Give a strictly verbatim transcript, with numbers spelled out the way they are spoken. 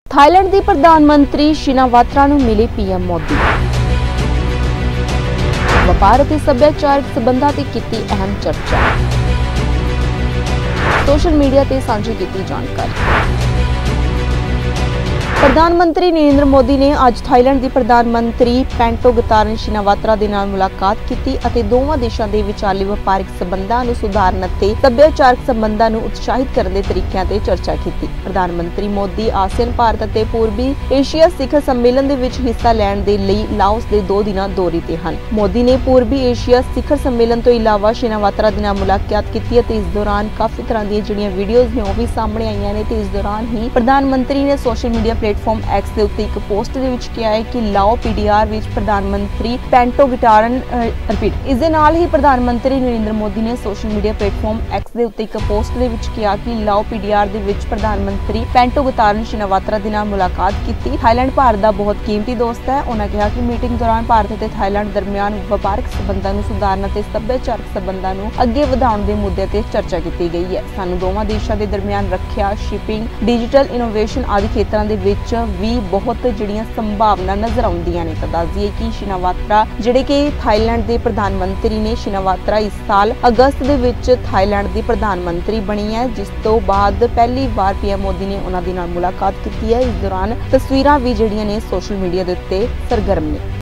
Thailand की प्रधानमंत्री Shinawatra नूं मिले पीएम मोदी। व्यापार और सभ्याचारक संबंधां ते कीती अहम चर्चा। सोशल मीडिया ते साझी कीती जानकारी। प्रधानमंत्री नरेंद्र मोदी ने अज थाईलैंड की प्रधानमंत्री पेंटोगतारन शिनावात्रा दे नाल मुलाकात की और दोवां देशों के विचारले व्यापारिक संबंधां नूं सुधारन ते सभ्याचारक संबंधां नूं उत्साहित करने के तरीकों ते चर्चा की। प्रधानमंत्री मोदी आसियान भारत और पूर्वी एशिया सिखर सम्मेलन दे विच हिस्सा लैण दे लई लाओस दे दो दिनां दौरे ते हन। मोदी ने पूर्वी एशिया सिखर सम्मेलन तो इलावा शिनावात्रा दे नाल मुलाकात की। इस दौरान काफी तरह दी जिहड़ियां वीडियोज़ ने भी सामने आईयां ने। इस दौरान ही प्रधानमंत्री ने सोशल मीडिया प्लेटफॉर्म एक्स के उत्ते एक पोस्ट दे विच किया है कि लाओ पीडीआर विच प्रधानमंत्री पेंटोगतारन रिपीट इस दे नाल ही प्रधानमंत्री नरेंद्र मोदी ने सोशल मीडिया प्लेटफॉर्म एक्स के उत्ते एक पोस्ट दे विच किया कि लाओ पीडीआर दे विच प्रधानमंत्री पेंटोगतारन शिनावात्रा दे नाल मुलाकात की। थाईलैंड भारत का बहुत कीमती दोस्त है। उन्होंने कहा कि मीटिंग दौरान भारत और थाईलैंड दरमियान व्यापारिक संबंधां नूं सुधारन ते सभ्याचारक संबंधां नूं अगे वधाउण दे मुद्दे ते चर्चा की गई है। सानूं दोवां देशां दे दरमियान रखिया, शिपिंग, डिजिटल इनोवेशन आदि खेत्रां दे विच भी बहुत जिहड़ियां संभावना नजर आउंदियां ने। तो दस दईए कि शिनावात्रा जिहड़े कि थाईलैंड के प्रधानमंत्री ने शिनावात्रा इस साल अगस्त दे विच थाईलैंड की प्रधानमंत्री बनी है, जिस तो बाद पहली बार पीएम मोदी ने उन्हां दे नाल मुलाकात की है। इस दौरान तस्वीरां भी जिहड़ियां ने सोशल मीडिया दे उत्ते सरगर्म ने।